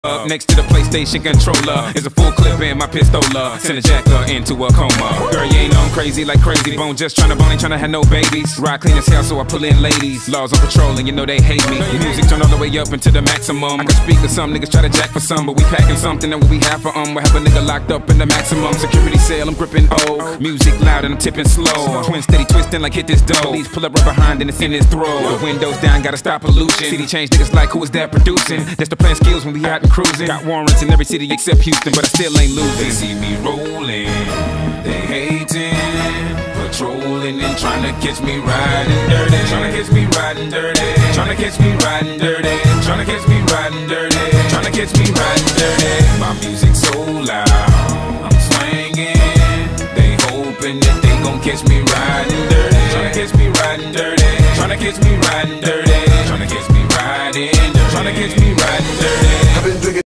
Up next to the PlayStation controller is a full clip in my pistola. Send a jacker into a coma. Girl, you ain't on crazy like Crazy Bone. Just tryna bone, ain't tryna have no babies. Ride clean as hell, so I pull in ladies. Laws on patrol, and you know they hate me. Music turned all the way up into the maximum. I can speak to some niggas, try to jack for some, but we packing something that what we have for We have a nigga locked up in the maximum security cell. I'm gripping O. Music loud and I'm tipping slow. Twin steady twisting like hit this dough. Police pull up right behind and it's in his throat. The windows down, gotta stop pollution. City change niggas like who is that producing? That's the plan skills when we out and cruising. Got warrants in every city except Houston, but I still ain't losing. They see me rolling, they hating, patrolling and trying to catch me riding dirty. Trying to catch me riding dirty. Trying to catch me riding dirty. Trying to catch me riding dirty. Trying to catch me riding dirty. My music so loud, I'm swinging. They hoping that they gon' catch me riding